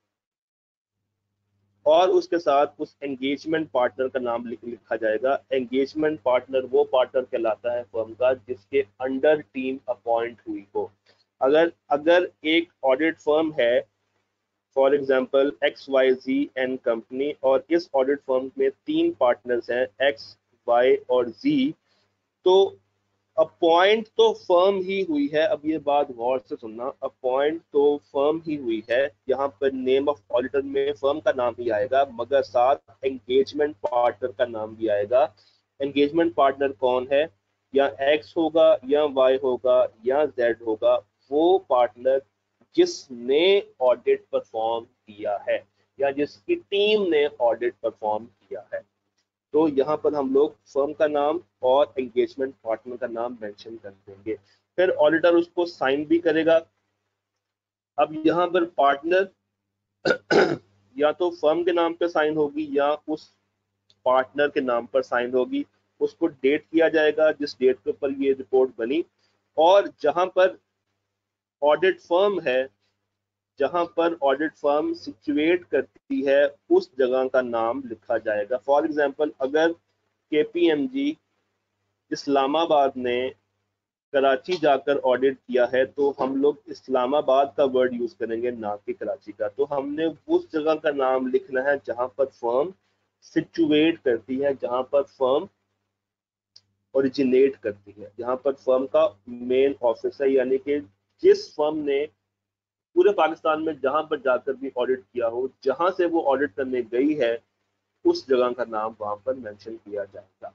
और उसके साथ उस एंगेजमेंट पार्टनर का नाम लिखा जाएगा। एंगेजमेंट पार्टनर वो पार्टनर कहलाता है फर्म का जिसके अंडर टीम अपॉइंट हुई हो। अगर एक ऑडिट फर्म है, for example XYZ and company, और इस ऑडिट फर्म में 3 पार्टनर्स हैं X, Y और Z, तो अपॉइंट तो फर्म ही हुई है। अब ये बात गौर से सुनना, अपॉइंट तो फर्म ही हुई है। यहाँ पर नेम ऑफ ऑडिटर में फर्म का नाम ही आएगा, मगर साथ एंगेजमेंट पार्टनर का नाम भी आएगा। एंगेजमेंट पार्टनर कौन है? या X होगा, या Y होगा, या Z होगा, वो पार्टनर जिसने ऑडिट परफॉर्म किया है या जिसकी टीम ने ऑडिट परफॉर्म किया है। तो यहाँ पर हम लोग फर्म का नाम और एंगेजमेंट पार्टनर का नाम मेंशन कर देंगे। फिर ऑडिटर उसको साइन भी करेगा। अब यहाँ पर पार्टनर या तो फर्म के नाम पर साइन होगी या उस पार्टनर के नाम पर साइन होगी। उसको डेट किया जाएगा जिस डेट के ऊपर ये रिपोर्ट बनी, और जहां पर ऑडिट फर्म है, जहां पर ऑडिट फर्म सिचुएट करती है, उस जगह का नाम लिखा जाएगा। फॉर एग्जांपल, अगर KPMG इस्लामाबाद ने कराची जाकर ऑडिट किया है तो हम लोग इस्लामाबाद का वर्ड यूज करेंगे, ना कि कराची का। तो हमने उस जगह का नाम लिखना है जहां पर फर्म सिचुएट करती है, जहां पर फर्म ओरिजिनेट करती है, जहां पर फर्म का मेन ऑफिस है। यानी कि जिस फर्म ने पूरे पाकिस्तान में जहां पर जाकर भी ऑडिट किया हो, जहां से वो ऑडिट करने गई है, उस जगह का नाम वहां पर मेंशन किया जाएगा।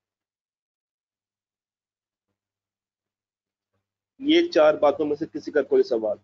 ये 4 बातों में से किसी का कोई सवाल?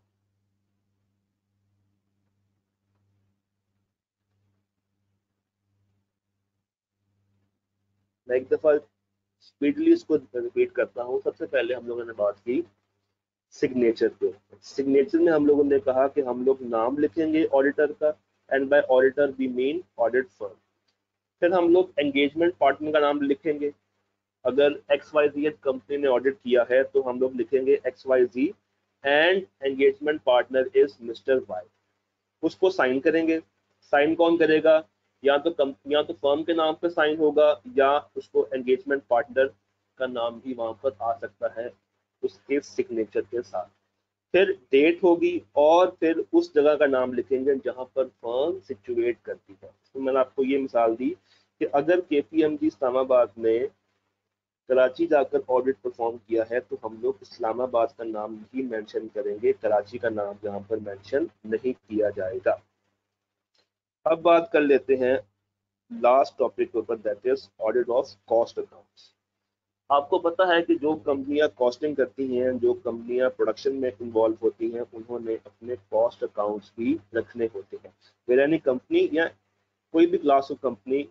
मैं एक दफा स्पीडली इसको रिपीट करता हूँ। सबसे पहले हम लोगों ने बात की सिग्नेचर पे। सिग्नेचर में हम लोगों ने कहा कि हम लोग नाम लिखेंगे ऑडिटर का, and by auditor we mean audit firm. फिर हम लोग एंगेजमेंट पार्टनर का नाम लिखेंगे। अगर XYZ कंपनी ने ऑडिट किया है तो हम लोग लिखेंगे XYZ and engagement partner is mister Y। उसको साइन करेंगे। साइन कौन करेगा? या तो फर्म के नाम पे साइन होगा, या उसको एंगेजमेंट पार्टनर का नाम भी वहां पर आ सकता है उसके सिग्नेचर के साथ। फिर डेट होगी, और फिर उस जगह का नाम लिखेंगे जहां पर फर्म सिचुएट करती है। तो मैंने आपको ये मिसाल दी कि अगर KPMG इस्लामाबाद ने कराची जाकर ऑडिट परफॉर्म किया है तो हम लोग इस्लामाबाद का नाम ही मेंशन करेंगे, कराची का नाम यहाँ पर मेंशन नहीं किया जाएगा। अब बात कर लेते हैं लास्ट टॉपिक के ऊपर, that is audit of cost accounts. आपको पता है कि जो कंपनियां कॉस्टिंग करती हैं, जो कंपनियां प्रोडक्शन में इन्वॉल्व होती हैं, उन्होंने अपने कॉस्ट अकाउंट्स भी रखने होते हैं। फिर यानी कंपनी या कोई भी class of company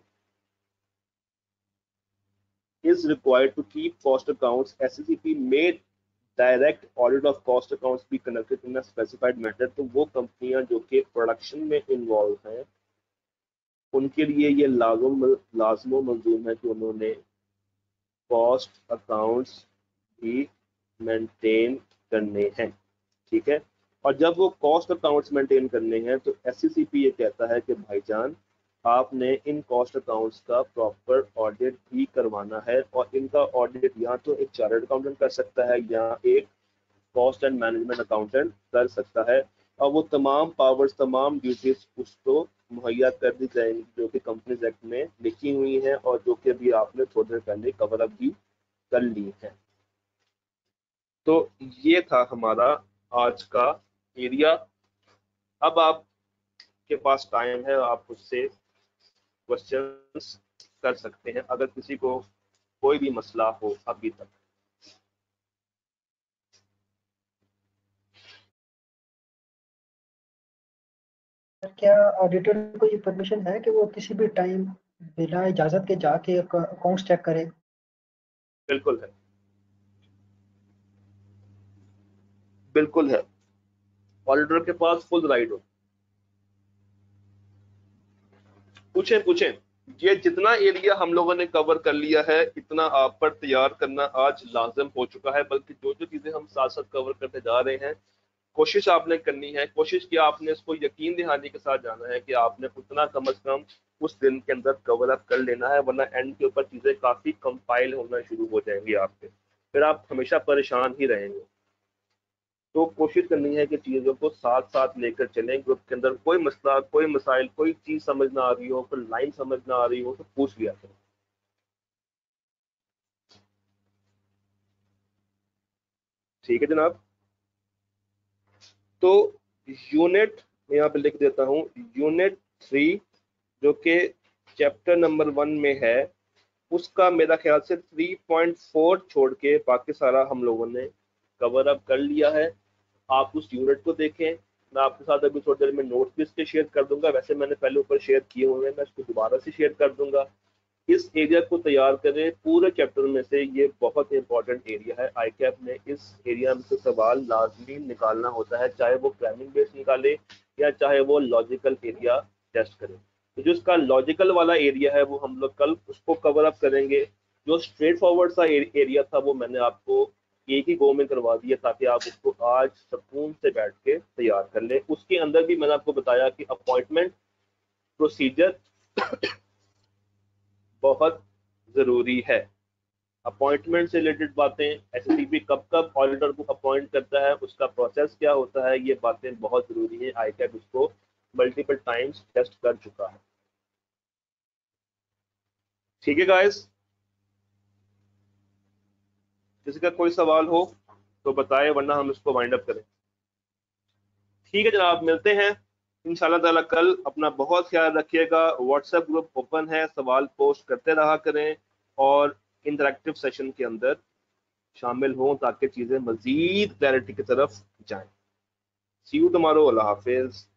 is required to keep cost accounts. SCCP made direct audit of cost accounts भी कंडक्टेड इन स्पेसिफाइड मैटर। तो वो कंपनियां जो कि प्रोडक्शन में इन्वॉल्व हैं, उनके लिए ये लाजमो मलजूम है कि उन्होंने कॉस्ट अकाउंट्स भी मेंटेन करने हैं, ठीक है। और जब वो कॉस्ट अकाउंट्स मेंटेन करने हैं तो एससीसीपी ये कहता है कि भाईजान आपने इन कॉस्ट अकाउंट्स का प्रॉपर ऑडिट भी करवाना है, और इनका ऑडिट या तो एक चार्टर्ड अकाउंटेंट कर सकता है या एक कॉस्ट एंड मैनेजमेंट अकाउंटेंट कर सकता है, और वो तमाम पावर्स, तमाम ड्यूटीज उसको मुहैया कर दी जाएंगी जो कि कंपनीज एक्ट में लिखी हुई हैं और जो कि अभी आपने थोड़ी देर पहले कवर अप भी कर ली है। तो ये था हमारा आज का एरिया। अब आपके पास टाइम है, आप उससे क्वेश्चंस कर सकते हैं अगर किसी को कोई भी मसला हो अभी तक। क्या ऑडिटर को ये परमिशन है कि वो किसी भी टाइम बिना इजाजत के जाके अकाउंट्स चेक करे? बिल्कुल है, बिल्कुल है, ऑडिटर के पास फुल राइट हो। पूछें पूछें, ये जितना एरिया हम लोगों ने कवर कर लिया है इतना आप पर तैयार करना आज लाजम हो चुका है, बल्कि जो जो चीजें हम साथ साथ कवर करते जा रहे हैं कोशिश आपने करनी है, कोशिश की आपने इसको यकीन दहानी के साथ जाना है कि आपने उतना कम अज कम उस दिन के अंदर कवर अप कर लेना है, वरना एंड के ऊपर चीजें काफी कंपाइल होना शुरू हो जाएंगी आपके, फिर आप हमेशा परेशान ही रहेंगे। तो कोशिश करनी है कि चीजों को साथ साथ लेकर चलें। ग्रुप के अंदर कोई मसला, कोई मसाइल, कोई चीज समझ ना आ रही हो, कोई लाइन समझ ना आ रही हो तो पूछ लिया करें। ठीक है जनाब। तो यूनिट यहाँ पे लिख देता हूँ, यूनिट 3 जो कि चैप्टर नंबर 1 में है, उसका मेरा ख्याल से 3.4 छोड़ के बाकी सारा हम लोगों ने कवर अप कर लिया है। आप उस यूनिट को देखें। मैं आपके साथ अभी थोड़ी देर में नोट्स भी इसके शेयर कर दूंगा, वैसे मैंने पहले ऊपर शेयर किए हुए हैं, मैं इसको दोबारा से शेयर कर दूंगा। इस एरिया को तैयार करें, पूरे चैप्टर में से ये बहुत इंपॉर्टेंट एरिया है। आईकैप ने इस एरिया में से सवाल लाजमी निकालना होता है, चाहे वो क्रैमिंग बेस निकाले या चाहे वो लॉजिकल एरिया टेस्ट करे। तो जो इसका लॉजिकल वाला एरिया है वो हम लोग कल उसको कवर अप करेंगे। जो स्ट्रेट फॉरवर्ड सा एरिया था वो मैंने आपको एक ही गो में करवा दिया ताकि आप उसको आज सुकून से बैठ के तैयार कर ले। उसके अंदर भी मैंने आपको बताया कि अपॉइंटमेंट प्रोसीजर बहुत जरूरी है। अपॉइंटमेंट से रिलेटेड बातें, एसएससीपी कब कब ऑडिटर को अपॉइंट करता है, उसका प्रोसेस क्या होता है, ये बातें बहुत जरूरी है। आईकैप इसको मल्टीपल टाइम्स टेस्ट कर चुका है। ठीक है गाइस, किसी का कोई सवाल हो तो बताएं वरना हम इसको वाइंड अप करें। ठीक है जनाब, मिलते हैं इंशाल्लाह ताला कल। अपना बहुत ख्याल रखिएगा। व्हाट्सएप ग्रुप ओपन है, सवाल पोस्ट करते रहा करें और इंटरेक्टिव सेशन के अंदर शामिल हों ताकि चीजें मजीद क्लैरिटी की तरफ जाएं। See you tomorrow. अल्लाह हाफिज।